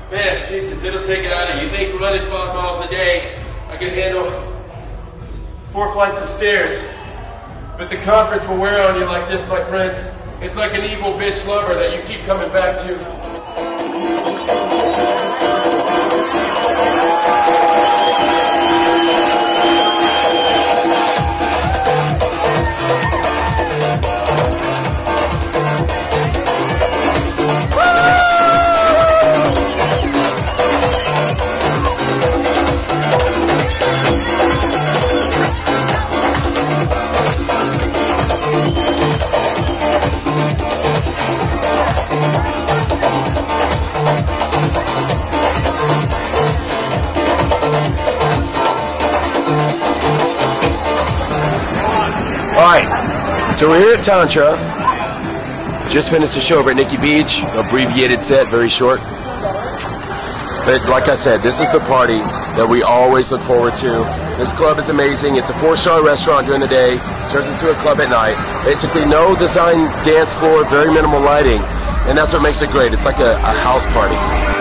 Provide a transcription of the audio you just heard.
Man, Jesus, it'll take it out of you. You think running 5 miles a day, I can handle 4 flights of stairs. But the conference will wear on you like this, my friend. It's like an evil bitch lover that you keep coming back to. Alright, so we're here at Tantra. Just finished the show over at Nikki Beach. Abbreviated set, very short. But like I said, this is the party that we always look forward to. This club is amazing. It's a 4-star restaurant during the day, turns into a club at night. Basically no design dance floor, very minimal lighting, and that's what makes it great. It's like a house party.